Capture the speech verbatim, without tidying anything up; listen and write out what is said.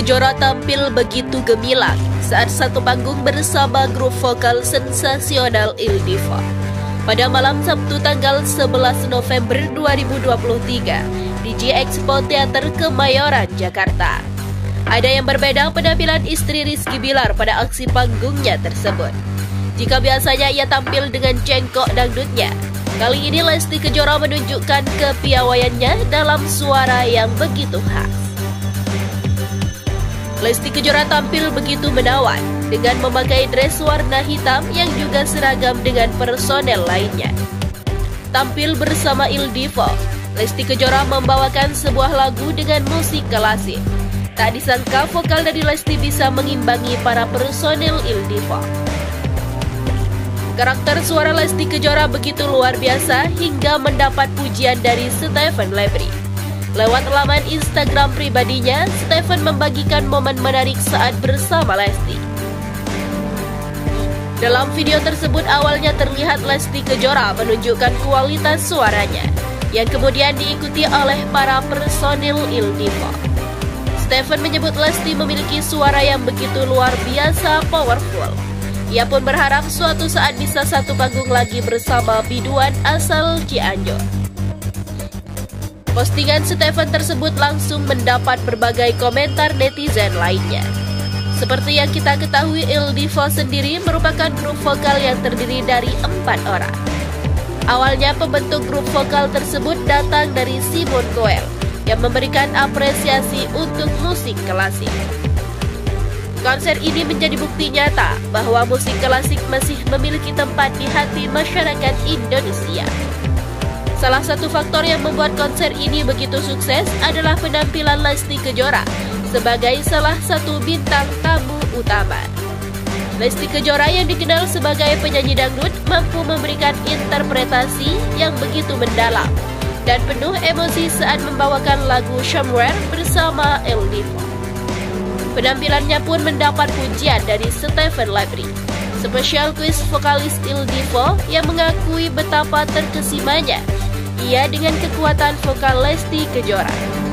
Kejora tampil begitu gemilang saat satu panggung bersama grup vokal sensasional Il Divo pada malam Sabtu tanggal sebelas November dua ribu dua puluh tiga di J Expo Teater Kemayoran, Jakarta. Ada yang berbeda penampilan istri Rizky Bilar pada aksi panggungnya tersebut. Jika biasanya ia tampil dengan cengkok dangdutnya, kali ini Lesti Kejora menunjukkan kepiawaiannya dalam suara yang begitu khas. Lesti Kejora tampil begitu menawan dengan memakai dress warna hitam yang juga seragam dengan personel lainnya. Tampil bersama Il Divo, Lesti Kejora membawakan sebuah lagu dengan musik klasik. Tak disangka vokal dari Lesti bisa mengimbangi para personel Il Divo. Karakter suara Lesti Kejora begitu luar biasa hingga mendapat pujian dari Stephen Lebri. Lewat laman Instagram pribadinya, Stephen membagikan momen menarik saat bersama Lesti. Dalam video tersebut awalnya terlihat Lesti Kejora menunjukkan kualitas suaranya, yang kemudian diikuti oleh para personil Il Divo. Stephen menyebut Lesti memiliki suara yang begitu luar biasa powerful. Ia pun berharap suatu saat bisa satu panggung lagi bersama biduan asal Cianjur. Postingan Stephen tersebut langsung mendapat berbagai komentar netizen lainnya. Seperti yang kita ketahui, Il Divo sendiri merupakan grup vokal yang terdiri dari empat orang. Awalnya pembentuk grup vokal tersebut datang dari Simon Cowell yang memberikan apresiasi untuk musik klasik. Konser ini menjadi bukti nyata bahwa musik klasik masih memiliki tempat di hati masyarakat Indonesia. Salah satu faktor yang membuat konser ini begitu sukses adalah penampilan Lesti Kejora sebagai salah satu bintang tamu utama. Lesti Kejora yang dikenal sebagai penyanyi dangdut mampu memberikan interpretasi yang begitu mendalam dan penuh emosi saat membawakan lagu Somewhere bersama Il Divo. Penampilannya pun mendapat pujian dari Stephen Lebri, spesial quiz vokalis Il Divo yang mengakui betapa terkesimanya ia dengan kekuatan vokal Lesti Kejora.